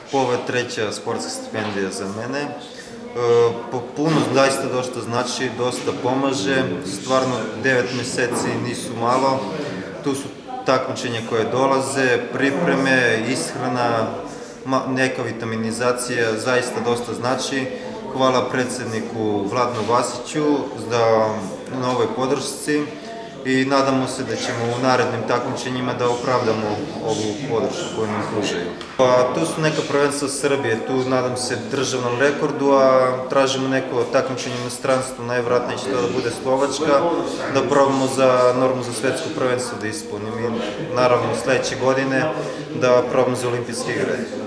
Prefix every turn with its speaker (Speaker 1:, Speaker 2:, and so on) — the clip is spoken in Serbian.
Speaker 1: Ovo je treća sportska stipendija za mene. Puno zaista dosta znači, dosta pomaže. Stvarno 9 meseci nisu malo. Tu su takmičenja koje dolaze, pripreme, ishrana, neka vitaminizacija, zaista dosta znači. Hvala predsedniku Vladnu Vasiću na ovoj podršci i nadamo se da ćemo u narednim takmičenjima da opravdamo ovu podršku koju nam pružaju. Tu su neka prvenstva Srbije, tu nadam se državnom rekordu, a tražimo neko takmičenje u inostranstvu, najvjerojatnije će to da bude Slovačka, da probamo za normu za svetsko prvenstvo da ispunimo i naravno sledeće godine da probamo za olimpijske igre.